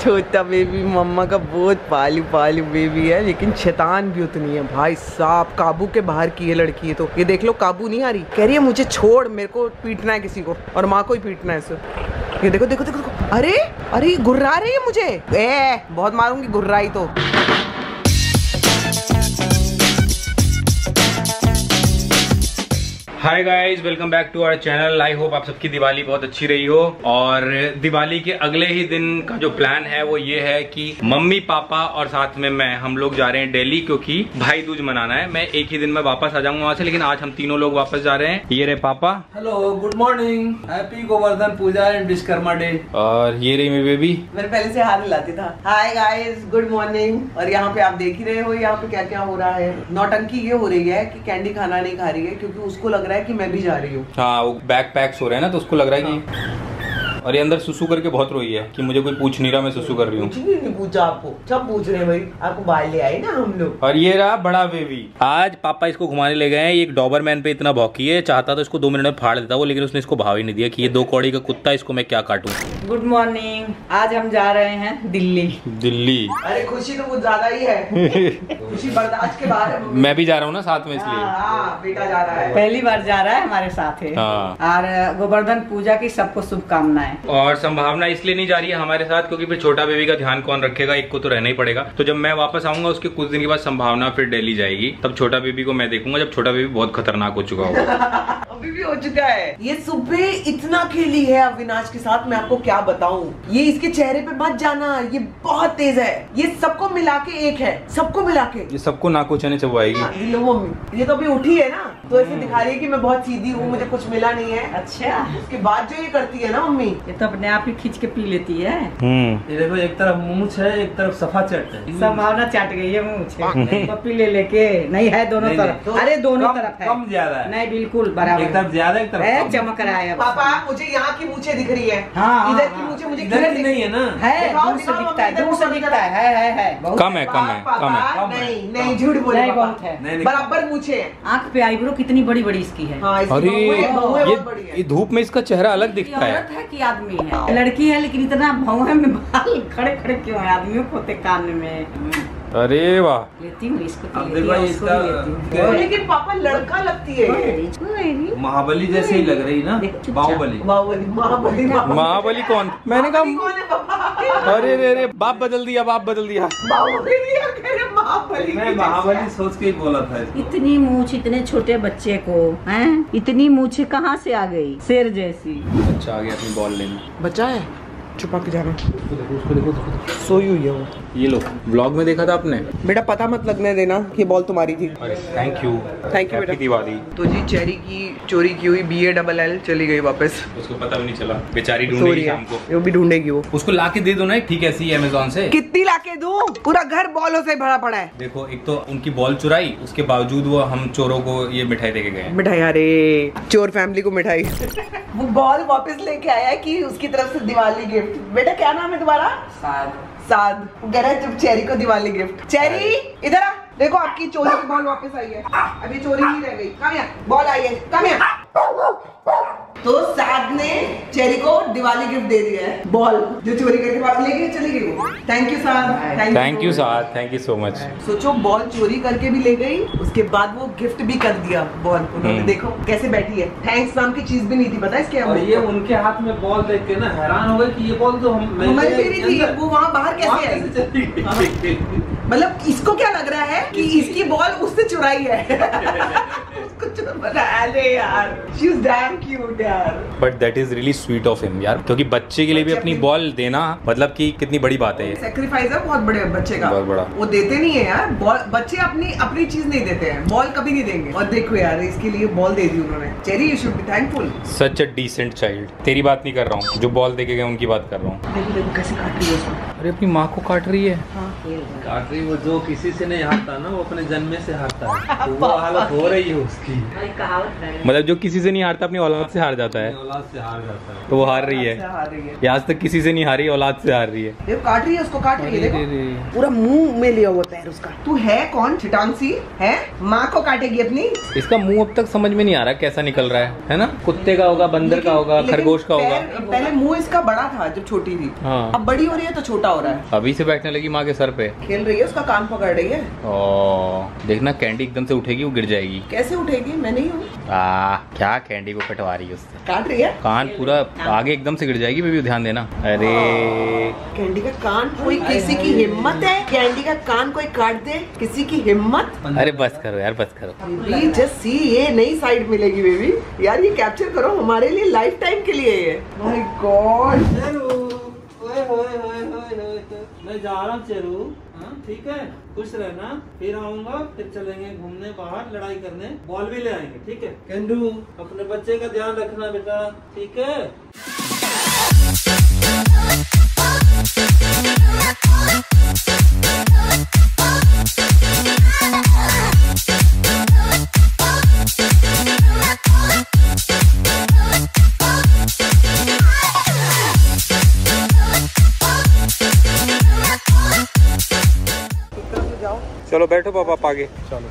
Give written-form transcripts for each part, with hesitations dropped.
छोटा बेबी मम्मा का बहुत पालू पालू बेबी है, लेकिन शैतान भी उतनी है भाई साहब। काबू के बाहर की ये लड़की है। तो ये देख लो, काबू नहीं आ रही, कह रही है मुझे छोड़, मेरे को पीटना है किसी को, और माँ को ही पीटना है इसे। ये देखो देखो देखो, देखो। अरे अरे गुर्रा रही है मुझे, बहुत मारूंगी गुर्राई तो। Hi guys, welcome back to our channel. I hope आप सबकी दिवाली बहुत अच्छी रही हो। और दिवाली के अगले ही दिन का जो प्लान है वो ये है कि मम्मी पापा और साथ में मैं, हम लोग जा रहे हैं दिल्ली, क्योंकि भाई दूज मनाना है। मैं एक ही दिन में वापस आ जाऊंगा वहां से, लेकिन आज हम तीनों लोग वापस जा रहे हैं। ये रहे पापा। Hello, good morning, happy Govardhan Puja and Vishwakarma day. और ये रही मेरी बेबी। मैंने पहले से हाथ हिलाती था। Hi guys, good morning. और यहाँ पे आप देख ही रहे हो यहाँ पे क्या क्या हो रहा है। नौटंकी ये हो रही है कि कैंडी खाना नहीं खा रही है, क्योंकि उसको लग रहा है कि मैं भी जा रही हूँ। हाँ, वो बैक पैक्स हो रहे हैं ना, तो उसको लग रहा है कि और ये अंदर सुसु करके बहुत रोई है कि मुझे कोई पूछ नहीं रहा, मैं सुसु कर रही हूँ। कुछ भी नहीं पूछा आपको, सब पूछ रहे हैं भाई, आपको बाहर ले आए ना हम लोग। और ये रहा बड़ा बेबी। आज पापा इसको घुमाने ले गए हैं। ये एक डॉबरमैन पे इतना भौंकी है, चाहता तो इसको 2 मिनट में फाड़ देता वो, लेकिन उसने इसको भाव ही नहीं दिया कि ये 2 कौड़ी का कुत्ता, इसको मैं क्या काटूं। गुड मॉर्निंग, आज हम जा रहे हैं दिल्ली। दिल्ली? अरे खुशी तो कुछ ज्यादा ही है। खुशी बर्दाश्त के बाहर है। मैं भी जा रहा हूँ ना साथ में, इसलिए। हाँ, बेटा जा रहा है, पहली बार जा रहा है हमारे साथ है। और गोवर्धन पूजा की सबको शुभकामनाएं। और संभावना इसलिए नहीं जा रही है हमारे साथ, क्योंकि फिर छोटा बेबी का ध्यान कौन रखेगा, एक को तो रहना ही पड़ेगा। तो जब मैं वापस आऊंगा उसके कुछ दिन के बाद संभावना फिर दिल्ली जाएगी, तब छोटा बेबी को मैं देखूंगा, जब छोटा बेबी बहुत खतरनाक हो चुका होगा। अभी भी हो चुका है। ये सुबह इतना खेली है अविनाश के साथ, मैं आपको क्या बताऊं। ये इसके चेहरे पे मत जाना, ये बहुत तेज है। ये सबको मिला के एक है, सबको मिला के ये सबको नाको चने चबाएगी। लो मम्मी, ये तो अभी उठी है ना, तो ऐसे दिखा रही है कि मैं बहुत सीधी हूँ, मुझे कुछ मिला नहीं है। अच्छा, उसके बाद जो ये करती है ना मम्मी, ये तो अपने आप ही खींच के पी लेती है। ये देखो, एक तरफ मूंछ है, एक तरफ सफा चट है। संभावना चाट गई है मुझे। पपी ले लेके नहीं है, दोनों तरफ। अरे दोनों तरफ है, कम ज्यादा है। नहीं बिल्कुल बराबर, एक तरफ ज्यादा, एक तरफ कम। चमक रहा है। पापा मुझे यहाँ की मूछे दिख रही है। हाँ, इधर की मूछे मुझे इधर की नहीं है ना, है दूर से दिखता है, दूर से दिखता है। कम है, कम है, कम है। नहीं नहीं, झूठ बोल रहे बहुत है, बराबर मूछे। आंख पे आईब्रो कितनी बड़ी बड़ी इसकी है। अरे ये धूप में इसका चेहरा अलग दिखता है। औरत है कि आदमी है? लड़की है, लेकिन इतना भौं में बाल खड़े खड़े क्यों है? आदमियों को होते कान में। अरे वाह, लेती हूँ इसको, लेकिन पापा लड़का लगती है। महाबली जैसे ही लग रही ना। बाहुबली। महाबली कौन? मैंने कहा अरे रे बाप बदल दिया, बाप बदल दिया। मैं महाबली सोच के ही बोला था। इतनी मूछ इतने छोटे बच्चे को हैं? इतनी मूछे कहाँ से आ गई? शेर जैसी। अच्छा, आ गया अपनी बॉल लेने। बच्चा है, छुपा के जाना। उसको देखो, सोई हुई है वो। ये लो, व्लॉग में देखा था आपने। बेटा पता मत लगने देना कि बॉल तुम्हारी थी। थैंक यू बेटा। दिवाली। तो जी चेरी की चोरी की हुई BALL चली गई वापस। उसको पता भी नहीं चला, बेचारी ढूंढेगी शाम को। वो भी ढूंढेगी वो। उसको लाके दे दो ना ठीक ऐसी अमेज़न से। कितनी लाके दूं? पूरा घर बॉलों से भरा पड़ा है। देखो, एक तो उनकी बॉल चुराई, उसके बावजूद वो हम चोरों को ये मिठाई देके गए। मिठाई? अरे चोर फैमिली को मिठाई। वो बॉल वापस लेके आया कि उसकी तरफ से दिवाली गिफ्ट। बेटा क्या नाम है तुम्हारा? साद। कह रहा है जब चेरी को दिवाली गिफ्ट। चेरी इधर आ, देखो आपकी चोरी की बॉल वापस आई है। अभी चोरी नहीं रह गई। कम यहाँ, बॉल आई है, कम यहाँ। तो साद ने चेरी को दिवाली गिफ्ट दे दिया है, बॉल जो चोरी करके वापस लेके चली गई वो। Thank you Saad, thank you Saad, thank you so much. सोचो, बॉल चोरी करके भी ले गई, उसके बाद वो गिफ्ट भी कर दिया बॉल उन्होंने। देखो कैसे बैठी है, थैंक्स नाम की चीज भी नहीं थी, पता है इसके। और ये उनके हाथ में बॉल देख के ना हैरान हो गए कि ये बॉल तो मेरी थी, वो वहाँ बाहर कैसे आई? मतलब इसको क्या लग रहा है कि इसकी बॉल उससे चुराई है। अरे यार, she was damn cute यार। But that is really sweet of him यार, क्योंकि बच्चे के लिए भी अपनी बॉल देना मतलब कि कितनी बड़ी बात है। सैक्रिफाइस है बहुत बड़े बच्चे का, बहुत बड़ा। वो देते नहीं है यार बॉल, बच्चे अपनी चीज नहीं देते हैं, बॉल कभी नहीं देंगे। और देखो यार, इसके लिए बॉल दे दी उन्होंने। Cherry, you should be thankful. Such a decent child. तेरी बात नहीं कर रहा हूँ, जो बॉल देके गए उनकी बात कर रहा हूँ। देखो देखो कैसे काट रही है उसको। अरे अपनी माँ को काट रही है। काट रही, वो जो किसी से नहीं हारता ना, वो अपने जन्मे से हारता है। तो वो हालत हो रही है उसकी। मतलब जो किसी से नहीं हारता अपनी औलाद से हार जाता है। औलाद से हार जाता है, तो वो हार रही है। आज तक किसी से नहीं हारी, औलाद से हार रही है। देखो काट रही है उसको, काट रही है। देखो पूरा मुंह में लिया हुआ पैर उसका। तू है कौन? चिटांसी है, माँ को काटेगी अपनी। इसका मुंह अब तक समझ में नहीं आ रहा कैसा निकल रहा है ना? कुत्ते का होगा, बंदर का होगा, खरगोश का होगा। पहले मुंह इसका बड़ा था जब छोटी थी। हाँ। अब बड़ी हो रही है तो छोटा हो रहा है? अभी से बैठने लगी माँ के सर पे, खेल रही है, उसका कान पकड़ रही है। ओ देखना कैंडी एकदम से उठेगी, वो गिर जाएगी। कैसे उठेगी? मैं नहीं हूँ। क्या कैंडी को कटवा रही है उससे? काट रही है कान पूरा आगे, एकदम से गिर जाएगी बेबी, ध्यान देना। अरे कैंडी का कान, कोई किसी की हिम्मत है कैंडी का कान कोई काट दे? किसी की हिम्मत? अरे बस करो यार, बस करो। जस्ट सी, ये नई साइड मिलेगी बेबी यार, ये कैप्चर करो हमारे लिए, लाइफ टाइम के लिए ये। My God. मैं जा रहा हूँ चेरू, ठीक है, खुश रहना, फिर आऊंगा, फिर चलेंगे घूमने बाहर, लड़ाई करने, बॉल भी ले आएंगे, ठीक है? केंडू, अपने बच्चे का ध्यान रखना बेटा, ठीक है? चलो बैठो पापा, आप आगे चलो।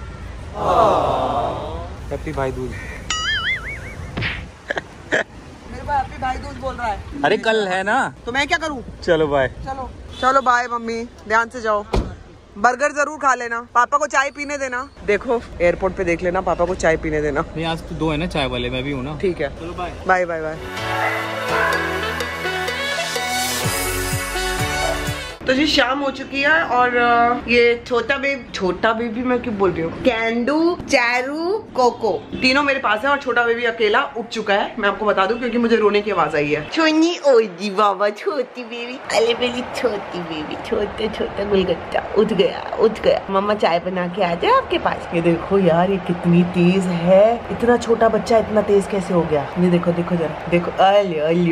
हैप्पी भाई दूज। मेरे को हैप्पी भाई दूज बोल रहा है। अरे कल है ना, तो मैं क्या करूँ? चलो बाय। चलो चलो बाय मम्मी, ध्यान से जाओ। बर्गर जरूर खा लेना, पापा को चाय पीने देना। देखो एयरपोर्ट पे देख लेना, पापा को चाय पीने देना। नहीं आज तो 2 है ना चाय वाले, मैं भी हूँ ना। ठीक है, चलो बाय बाय बाय बाय। तो जी शाम हो चुकी है और ये छोटा बेबी मैं क्यों बोल रही हूँ, कैंडू, चैरू, कोको तीनों मेरे पास है और छोटा बेबी अकेला उठ चुका है। मैं आपको बता दूं क्योंकि मुझे रोने की आवाज आई है। छोनी ओ जी बाबा, छोटी बेबी, अले बेली छोटी बेबी, छोटा गुलगट्टा उठ गया। मम्मा चाय बना के आ जाए आपके पास। ये देखो यार, ये कितनी तेज है, इतना छोटा बच्चा इतना तेज कैसे हो गया? ये देखो जरा, देखो, अले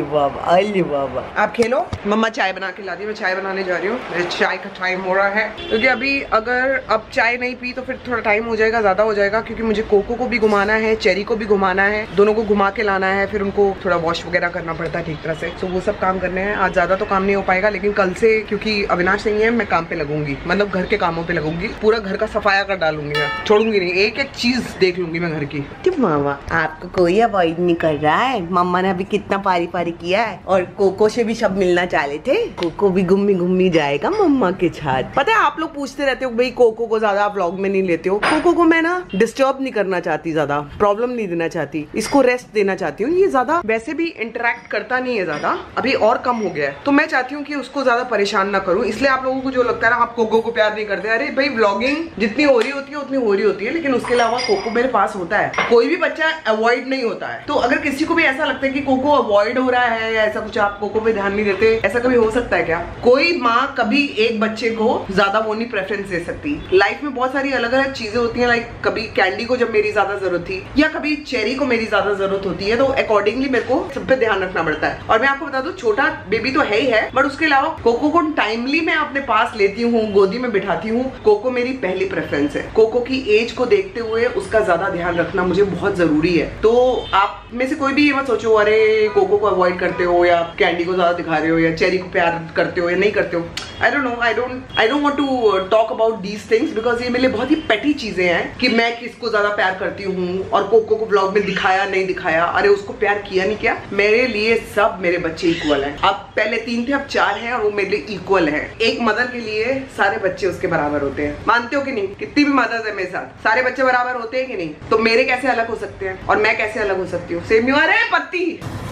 बाबा। आप खेलो, मम्मा चाय बना के ला दी, मैं चाय बनाने जा रही हूँ। मेरे चाय का टाइम हो रहा है क्योंकि अभी अगर अब चाय नहीं पी तो फिर थोड़ा टाइम हो जाएगा, ज्यादा हो जाएगा, क्योंकि मुझे कोको को भी घुमाना है, चेरी को भी घुमाना है, दोनों को घुमा के लाना है, फिर उनको थोड़ा वॉश वगैरह करना पड़ता है ठीक तरह से। तो वो सब काम करने हैं। आज ज्यादा तो काम नहीं हो पाएगा, लेकिन कल से क्योंकि अविनाश नहीं है, मैं काम पे लगूंगी, मतलब घर के कामों पे लगूंगी, पूरा घर का सफाया कर डालूंगी, मैं छोड़ूंगी नहीं, एक एक चीज देख लूंगी मैं घर की। मामा आपको कोई अवॉइड नहीं कर रहा है, मम्मा ने अभी कितना पारी किया है, और कोको से भी सब मिलना चाह रहे थे। कोको भी घूमी जाएगा मम्मा के साथ। पता है आप लोग पूछते रहते हो भाई कोको को ज्यादा आप व्लॉग में नहीं लेते हो। कोको को मैं ना डिस्टर्ब नहीं करना चाहती, ज्यादा प्रॉब्लम नहीं देना चाहती, इसको रेस्ट देना चाहती हूँ। ये ज्यादा वैसे भी इंटरेक्ट करता नहीं है ज्यादा, अभी और कम हो गया है, तो मैं चाहती हूँ कि उसको ज्यादा परेशान ना करूँ। इसलिए आप लोगों को जो लगता है ना आप कोको को प्यार नहीं करते, अरे भाई व्लॉगिंग जितनी हो रही होती है उतनी हो रही होती है, लेकिन उसके अलावा कोको मेरे पास होता है। कोई भी बच्चा अवॉइड नहीं होता है, तो अगर किसी को भी ऐसा लगता है कि कोको अवॉइड हो रहा है या ऐसा कुछ, आप कोको पे ध्यान नहीं देते, ऐसा कभी हो सकता है क्या? कोई माँ कभी एक बच्चे को ज्यादा वो नहीं प्रेफरेंस दे सकती। लाइफ में बहुत सारी अलग अलग चीजें होती हैं, लाइक कभी कैंडी को जब मेरी ज्यादा जरूरत थी या कभी चेरी को मेरी ज्यादा जरूरत होती है, तो अकॉर्डिंगली मेरे को सब पे ध्यान रखना पड़ता है। और मैं आपको बता दूं, छोटा बेबी तो है ही है, बट उसके अलावा कोको को टाइमली मैं अपने पास लेती हूँ, गोदी में बिठाती हूँ। कोको मेरी पहली प्रेफरेंस है। कोको की एज को देखते हुए उसका ज्यादा ध्यान रखना मुझे बहुत जरूरी है। तो आप में से कोई भी ये मत सोचो अरे कोको को अवॉइड करते हो या कैंडी को ज्यादा दिखा रहे हो या चेरी को प्यार करते हो या नहीं करते हो। I don't know, I don't want to talk about these things because ये मेरे लिए बहुत ही पेटी चीजें हैं कि मैं किसको ज्यादा प्यार करती हूँ और कोको को व्लॉग में दिखाया नहीं दिखाया, अरे उसको प्यार किया नहीं किया, मेरे लिए सब मेरे बच्चे इक्वल हैं। अब पहले 3 थे, अब 4 हैं और वो मेरे लिए इक्वल हैं। एक मदर के लिए सारे बच्चे उसके बराबर होते हैं, मानते हो कि नहीं? कितनी भी मदर्स है मेरे साथ, सारे बच्चे बराबर होते हैं कि नहीं? तो मेरे कैसे अलग हो सकते हैं और मैं कैसे अलग हो सकती हूँ? सेम यू अरे पत्ती।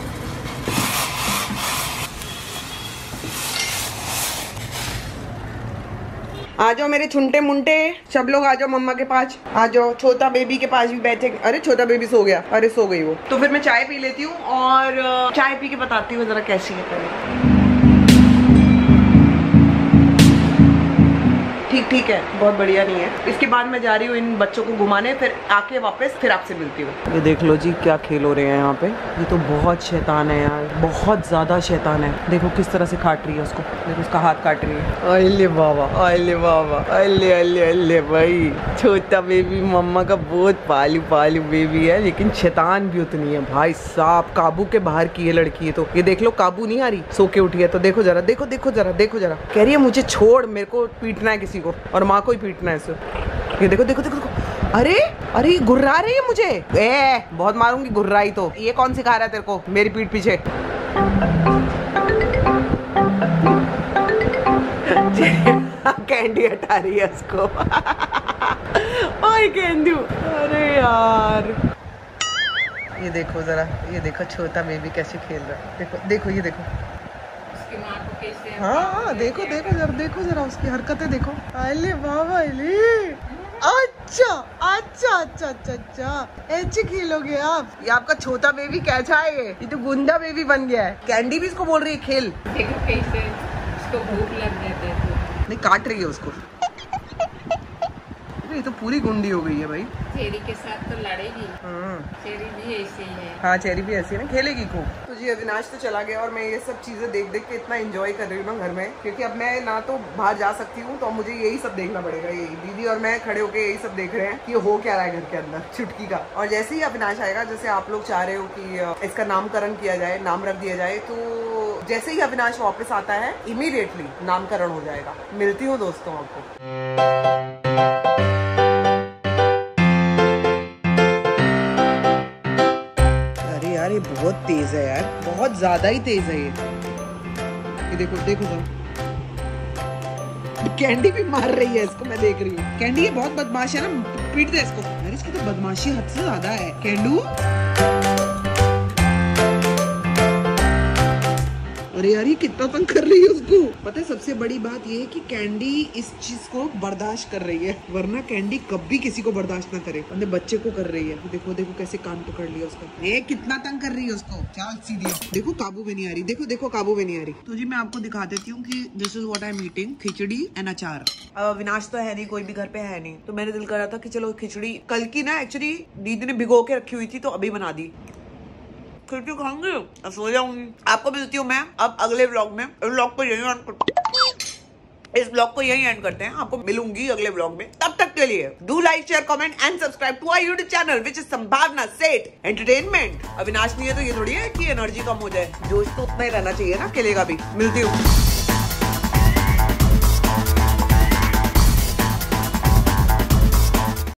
आ जाओ मेरे छुंटे मुंटे, सब लोग आ जाओ मम्मा के पास, आ जाओ। छोटा बेबी के पास भी बैठे, अरे छोटा बेबी सो गया, अरे सो गई वो। तो फिर मैं चाय पी लेती हूँ और चाय पी के बताती हूँ जरा कैसी है। ठीक है, बहुत बढ़िया नहीं है। इसके बाद मैं जा रही हूँ इन बच्चों को घुमाने, फिर आके वापस फिर आपसे मिलती हूँ। ये देख लो जी क्या खेल हो रहे हैं यहाँ पे। ये तो बहुत शैतान है यार, बहुत ज्यादा शैतान है। देखो किस तरह से काट रही है उसको, देखो उसका हाथ काट रही है। अले बाबा, अले बाबा, अले अले अले भाई। छोटा बेबी मम्मा का बहुत पालू बेबी है, लेकिन शैतान भी उतनी है भाई साहब। काबू के बाहर की है लड़की है। तो ये देख लो काबू नहीं आ रही, सो के उठी है। तो देखो जरा, देखो जरा, कह रही है मुझे छोड़, मेरे को पीटना है किसी को और माँ को ही पीटना है इसे। ये देखो देखो देखो, अरे अरे गुर्रा रही है मुझे, बहुत मारूंगी गुर्राई तो। ये कौन सिखा रहा है तेरे को मेरी पीठ पीछे? कैंडी हटा रही है उसको। ओए कैंडू, अरे यार ये देखो जरा, ये देखो छोटा बेबी कैसे खेल रहा है। देखो देखो ये देखो उसकी माँ को कैसे। हाँ देखो देखो जरा, देखो जरा उसकी हरकतें देखो। अले बाबा अले, अच्छा अच्छा अच्छा अच्छा अच्छा, ऐसे खेलोगे आप? ये आपका छोटा बेबी कैसा है? ये तो गुंडा बेबी बन गया है। कैंडी भी इसको बोल रही है खेल। देखो कैसे उसको भूख लग जाती है। नहीं काट रही है उसको। ये तो पूरी गुंडी हो गई है भाई। चेरी के साथ तो लड़ेगी। चेरी भी ऐसी ही है। हाँ चेरी भी ऐसी है ना, खेलेगी खूब। तो जी अविनाश तो चला गया और मैं ये सब चीजें देख देख के इतना एंजॉय कर रही हूँ ना घर में, क्योंकि अब मैं ना तो बाहर जा सकती हूँ, तो अब मुझे यही सब देखना पड़ेगा। यही दीदी और मैं खड़े होके यही सब देख रहे हैं कि हो क्या रहा है घर के अंदर चुटकी का। और जैसे ही अविनाश आएगा, जैसे आप लोग चाह रहे हो कि इसका नामकरण किया जाए, नाम रख दिया जाए, तो जैसे ही अविनाश वापस आता है इमीडिएटली नामकरण हो जाएगा। मिलती हूँ दोस्तों आपको। यार ये बहुत तेज है यार, बहुत ज्यादा ही तेज है ये देखो देखो तो। कैंडी भी मार रही है इसको, मैं देख रही हूँ। कैंडी ये बहुत बदमाश है ना, पीट दे इसको। यार इसकी तो बदमाशी हद से ज्यादा है। कैंडू, अरे यार ये कितना तंग कर रही है उसको। पता है सबसे बड़ी बात ये है कि कैंडी इस चीज को बर्दाश्त कर रही है, वरना कैंडी कभी किसी को बर्दाश्त ना करे। अपने बच्चे को कर रही है। देखो देखो कैसे कान पकड़ लिया उसका। ये कितना तंग कर रही है उसको। चल सीधी, देखो काबू में नहीं आ रही। देखो देखो काबू में नहीं आ रही। तो जी मैं आपको दिखा देती हूँ कि this is what I am eating, khichdi and achar. विनाश तो है नहीं, कोई भी घर पे है नहीं, तो मैंने दिल कर रहा था कि चलो खिचड़ी कल की ना एक्चुअली दीदी ने भिगो के रखी हुई थी, तो अभी बना दी। खिचड़ी खाऊंगी, सो जाऊंगी। आपको मिलती हूँ मैं अब अगले व्लॉग में। व्लॉग को यही इस ब्लॉग को यही एंड करते हैं। आपको मिलूंगी अगले ब्लॉग में। तब तक के लिए do like, share, comment and subscribe to our YouTube channel which is Sambhavna Seth entertainment. Avinash नहीं है तो ये थोड़ी है कि एनर्जी कम हो जाए। जोश तो उतना ही रहना चाहिए ना, खेलेगा भी। मिलती हूँ।